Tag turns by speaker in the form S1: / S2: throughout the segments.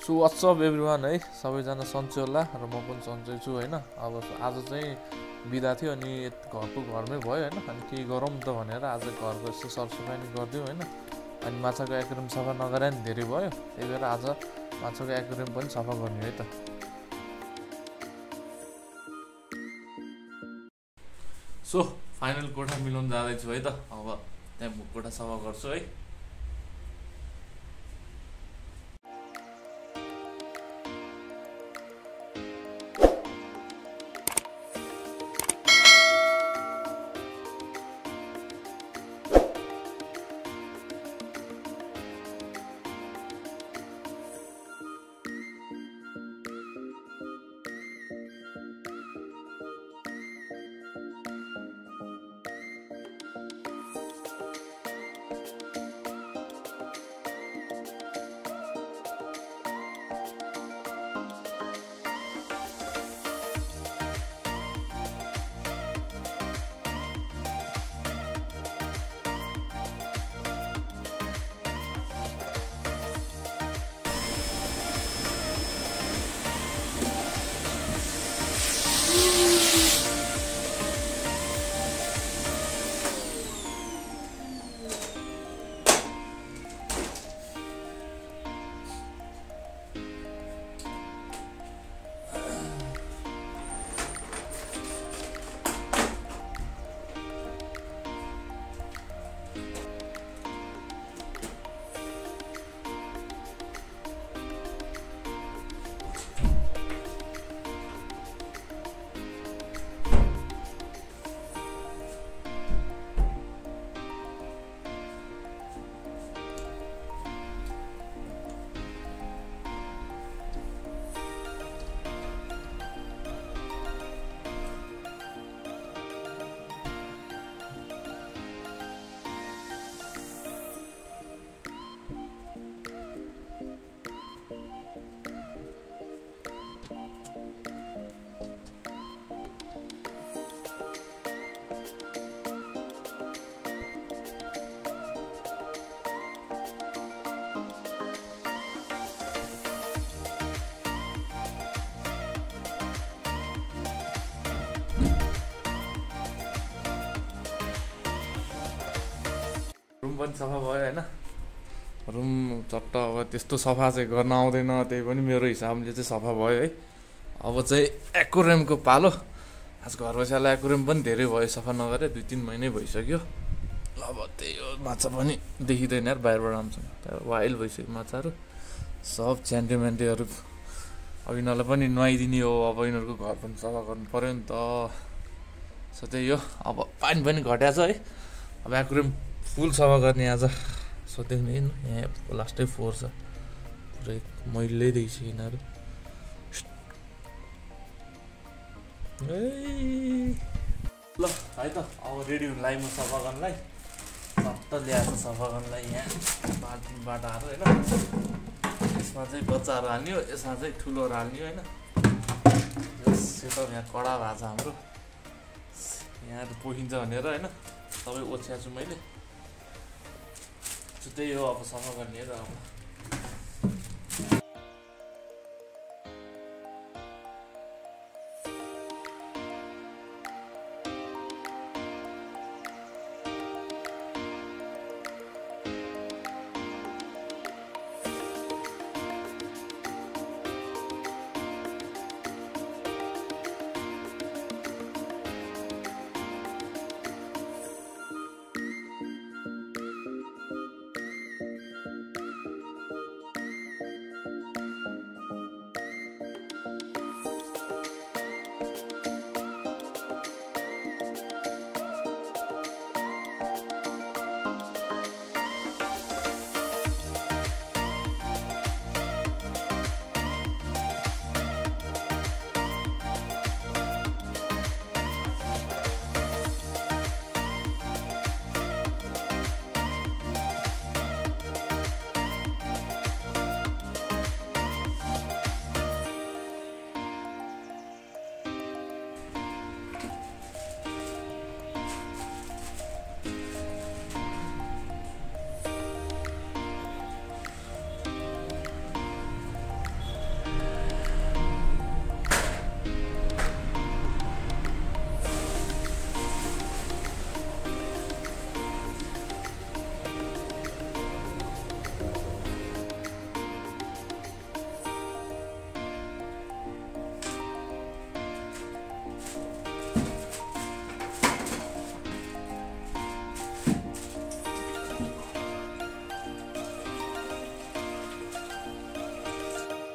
S1: So WhatsApp everyone है, सबैजना सन्चै होला र म पनि सन्चै छु होइन। अब आज चाहिँ बिदा थियो अनि घरको घरमै भयो होइन। अनि केही गरौँ त भनेर आज घरको यसो सरसफाइ नि गरिदिउँ होइन। अनि माछाको एक्वेरियम सफा नगरे नि धेरै भयो, त्यही भएर आज माछाको एक्वेरियम पनि सफा गर्ने है त। सो फाइनल कोठा मिलाउन जाँदैछु है त। अब त्यहाँ कोठा सफा गर्छु है। रुम पनि सफा भयो होइन। रुम चट्ट अब त्यस्तो सफा चाहिँ गर्न आउँदैन, त्यही पनि मेरो हिसाबले चाहिँ सफा भयो है। अब चाहिँ एक्वेरियमको पालो। आज घर बसेर एक्वेरियम पनि धेरै भयो सफा नगरे, 2-3 महिनै भइसक्यो। अब त्यही हो, माछा पनि देखिँदैन यार बाहिरबाट राम्रोसँग, वाइल्ड भइसक्यो माछाहरू सब। च्यान्टेम्यान्टेहरू अब यिनीहरूलाई पनि नुहाइदिने हो, अब यिनीहरूको घर पनि सफा गर्नु पऱ्यो नि त। सो त्यही हो, अब पानी पनि घट्या छ है। अब एक्वेरियम फुल सफा गर्ने आज। सो देख्नु यहाँ लास्टै फोहोर छ, पुरै मैलै देखिसक्यो यिनीहरू। ल है त, अब रेडी हुनुलाई म सफा गर्नलाई सट्ट ल्याएको सफा गर्नलाई। यहाँ बाटाहरू होइन, यसमा चाहिँ बच्चाहरू हाल्ने हो, यसमा चाहिँ ठुलोहरू हाल्ने हो होइन। सेटअप यहाँ कडा भएको छ हाम्रो, यहाँहरू पोखिन्छ भनेर होइन सबै ओछ्या छु मैले। त्यही हो, अब सफा गर्ने हो अब।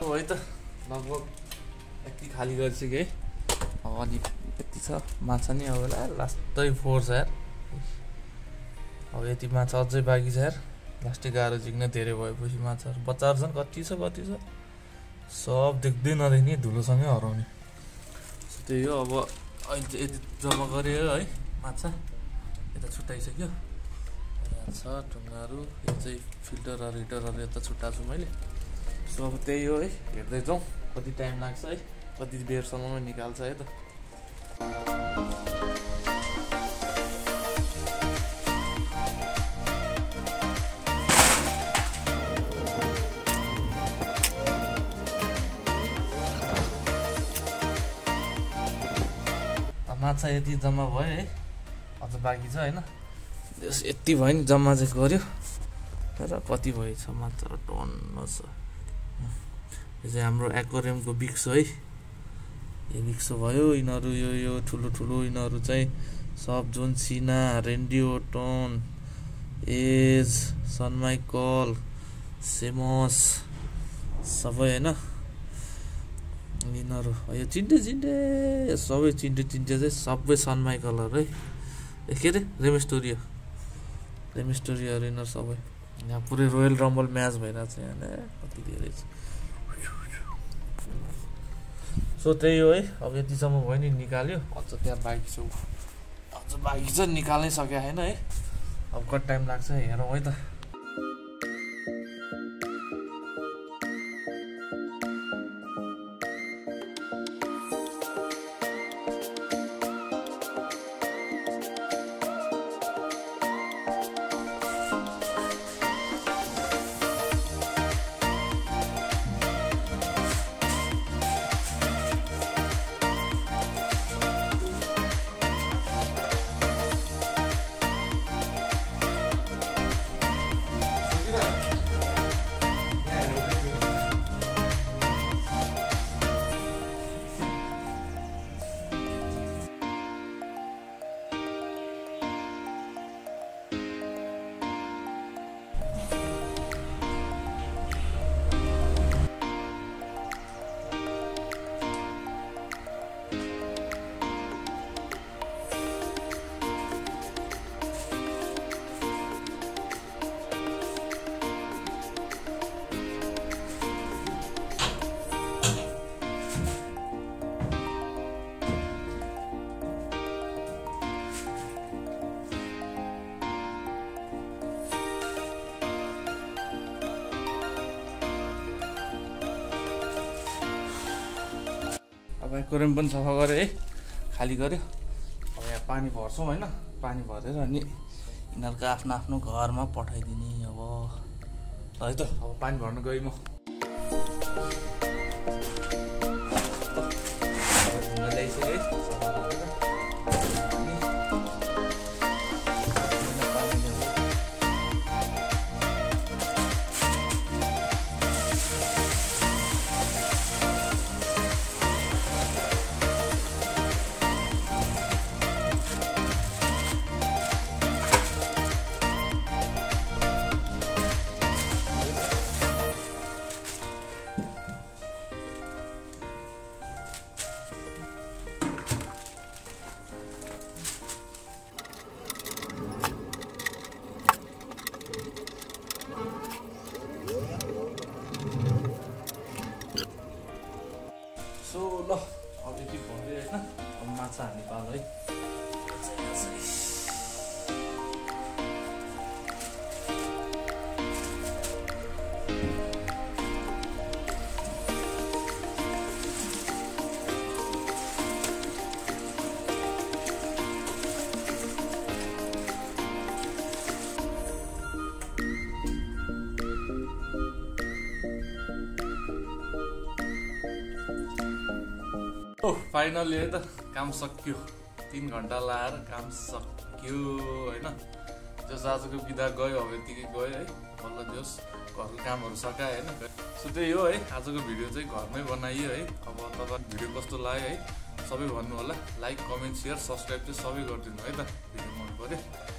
S1: है त लगभग यति खाली गरिसक्यो है अलि यति छ माछा नि अब लास्टै फोर्स यार अब यति माछा अझै बाँकी छ यार लास्टै गाह्रो जिग्न धेरै भएपछि माछाहरू बच्चाहरू छन् कति छ सब देख्दै नदेख्ने धुलोसँगै हराउने त्यही हो अब अहिले यति जम्मा गऱ्यो है माछा यता छुट्याइसक्यो छ ढुङ्गाहरू यो चाहिँ फिल्टरहरू हिटरहरू यता छुट्टाएको छु मैले सो अब त्यही हो है हेर्दै जाउँ कति टाइम लाग्छ है कति बेरसम्ममा निकाल्छ है त माछा यति जम्मा भयो है अझ बाँकी छ होइन यति भयो नि जम्मा चाहिँ गऱ्यो तर कति भएछ माछा टन्न छ यो चाहिँ हाम्रो एक्वेरियमको बिक्स हो है यो बिक्स भयो यिनीहरू यो ठुलो ठुलो यिनीहरू चाहिँ सब जोन सिना रेन्डियो टन एज सनमाइकल सेमस सबै होइन यिनीहरू यो चिन्टे सबै चिन्टे चाहिँ सबै सनमाइकलहरू है के अरे रेमेस्टोरियोहरू यिनीहरू सबै यहाँ पुरै रोयल रम्बल म्याच भइरहेको छ यहाँ कति धेरै छ सो त्यही हो है अब यतिसम्म भयो नि निकाल्यो अझ त्यहाँ बाँकी छ निकाल्नै सकेको छैन है अब कति टाइम लाग्छ हेरौँ है त अब एक्वेरियम पनि सफा गऱ्यो है खाली गऱ्यो अब यहाँ पानी भर्छौँ होइन पानी भरेर अनि यिनीहरूको आफ्नो आफ्नो घरमा पठाइदिने अब है त अब पानी भर्नु गएँ म ल्याइसकेँ है ल अब यति भर्यो होइन अब माछा हाल्ने पालो है फाइनली है त काम सक्यो 3 घण्टा लाएर काम सक्यो होइन जस आजको बिदा गयो अब यतिकै गयो है बल्ल जस घरको कामहरू सकायो होइन सो त्यही हो है आजको भिडियो चाहिँ घरमै बनाइयो है अब तपाईँ भिडियो कस्तो लाग्यो है सबै भन्नु होला लाइक कमेन्ट सेयर सब्सक्राइब चाहिँ सबै गरिदिनु है त भिडियो मन पर्यो